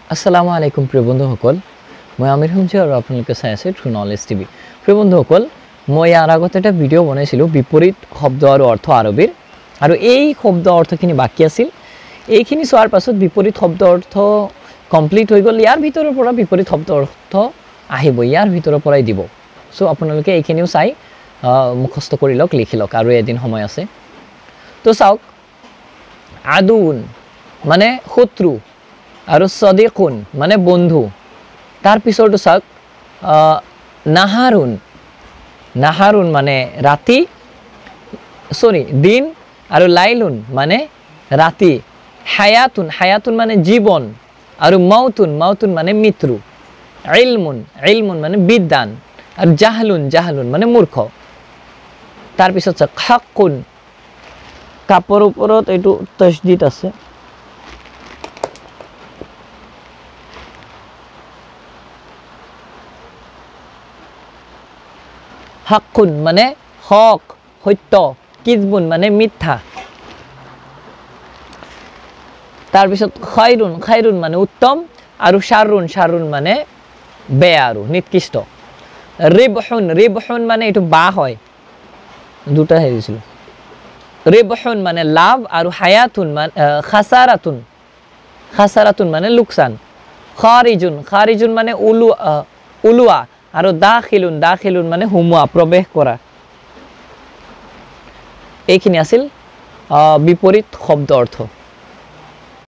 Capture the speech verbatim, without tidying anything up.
আসসালামু আলাইকুম প্ৰিয় বন্ধুসকল মই আমিৰ হুমজি আৰু আপোনালোকে চাই আছে ট্ৰু নলেজ টিভি প্ৰিয় বন্ধুসকল মই ইয়াৰ আগত এটা ভিডিও বনাইছিলো বিপৰীত শব্দ আৰু অৰ্থ আৰবীৰ আৰু এই শব্দ অৰ্থখিনি বাকি আছিল এইখিনি চোৱাৰ পাছত বিপৰীত শব্দ অৰ্থ কমপ্লিট হৈ গল ইয়াৰ ভিতৰৰ পৰা বিপৰীত শব্দ অৰ্থ আহিব ইয়াৰ ভিতৰৰ পৰাই দিব সো আপোনালোকে এইখিনিও চাই মুখস্থ কৰি লওক লিখি লওক আৰু এদিন সময় আছে তো চাওক আদুন মানে শত্ৰু আৰু সদিকুন মানে বন্ধু তাৰ পিছৰটো চাওক নাহাৰুন নাহাৰুন মানে ৰাতি সৰি দিন আৰু লাইলুন মানে ৰাতি হায়াতুন হায়াতুন মানে জীবন আৰু মাউতুন মাউতুন মানে মৃত্যু ইলমুন ইলমুন মানে বিদ্যান আৰু জাহলুন জাহলুন মানে মূৰ্খ তাৰ পিছত চাওক হাক্কুন কাপৰ ওপৰত এইটো তাসদীদ আছে হাক্কুন মানে হক সত্য কিজবুন মানে মিথ্যা তাৰ পিছত খায়ৰুন খায়ৰুন মানে উত্তম আৰু শারুন শারুন মানে বেয়া আৰু নিকৃষ্ট রিবহুন রিবহুন মানে এটো বা হয় দুটা হেৰিছিল রিবহুন মানে লাভ আৰু হায়াতুন মানে খাসারাতুন খাসারাতুন মানে লোকসান খারিজুন খারিজুন মানে উলু উলুয়া আৰু দাখিলুন দাখিলুন মানে হুমুয়া প্ৰবেশ কৰা এইখিনি আছিল বিপৰীত শব্দ অৰ্থ